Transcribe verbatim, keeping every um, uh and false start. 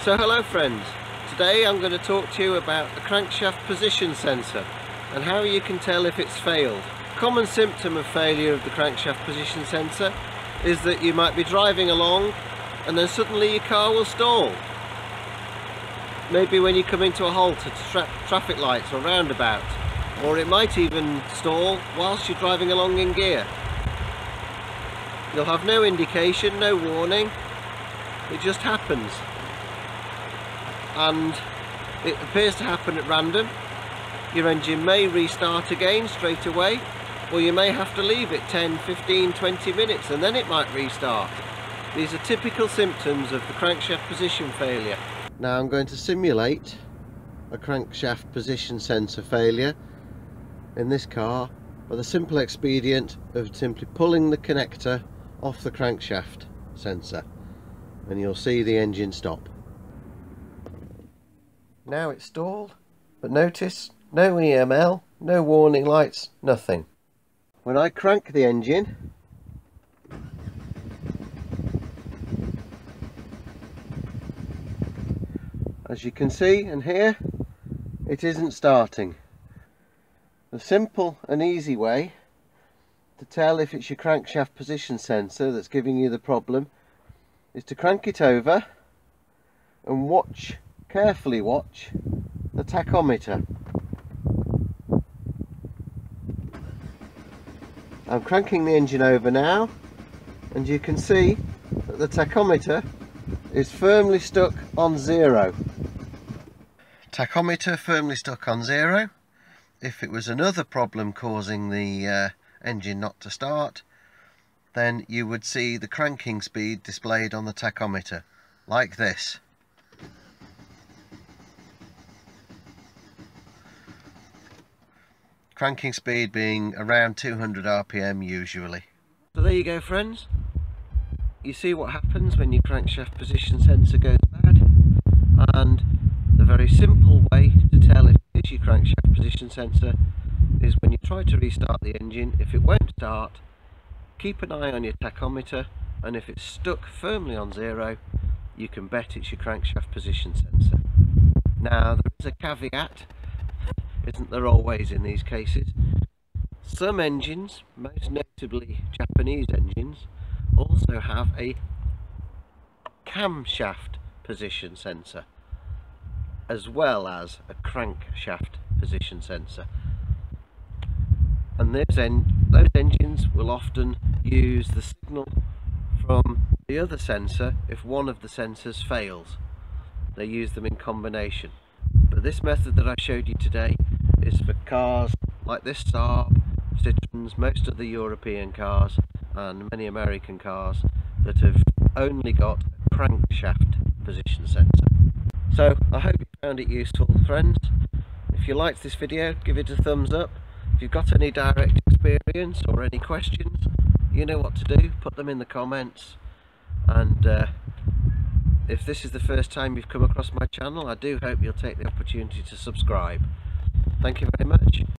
So hello friends, today I'm going to talk to you about the crankshaft position sensor and how you can tell if it's failed. A common symptom of failure of the crankshaft position sensor is that you might be driving along and then suddenly your car will stall. Maybe when you come into a halt at a tra traffic lights or roundabout, or it might even stall whilst you're driving along in gear. You'll have no indication, no warning, it just happens. And it appears to happen at random. Your engine may restart again straight away, or you may have to leave it ten, fifteen, twenty minutes and then it might restart. These are typical symptoms of the crankshaft position failure. Now I'm going to simulate a crankshaft position sensor failure in this car by the simple expedient of simply pulling the connector off the crankshaft sensor, and you'll see the engine stop. Now it's stalled, but notice no E M L, no warning lights, nothing. When I crank the engine, as you can see and hear, it isn't starting. The simple and easy way to tell if it's your crankshaft position sensor that's giving you the problem is to crank it over and watch, carefully watch, the tachometer. I'm cranking the engine over now and you can see that the tachometer is firmly stuck on zero. Tachometer firmly stuck on zero. If it was another problem causing the uh, engine not to start, then you would see the cranking speed displayed on the tachometer, like this. Cranking speed being around two hundred R P M usually. So there you go friends, you see what happens when your crankshaft position sensor goes bad, and the very simple way to tell if it is your crankshaft position sensor is when you try to restart the engine. If it won't start, keep an eye on your tachometer, and if it's stuck firmly on zero, you can bet it's your crankshaft position sensor. Now there is a caveat, isn't there always in these cases? Some engines, most notably Japanese engines, also have a camshaft position sensor as well as a crankshaft position sensor, and those, en those engines will often use the signal from the other sensor if one of the sensors fails. They use them in combination, but this method that I showed you today is for cars like this Saab, Citroens, most of the European cars and many American cars that have only got a crankshaft position sensor. So I hope you found it useful friends. If you liked this video, give it a thumbs up. If you've got any direct experience or any questions, you know what to do, put them in the comments. And uh, if this is the first time you've come across my channel, I do hope you'll take the opportunity to subscribe. Thank you very much.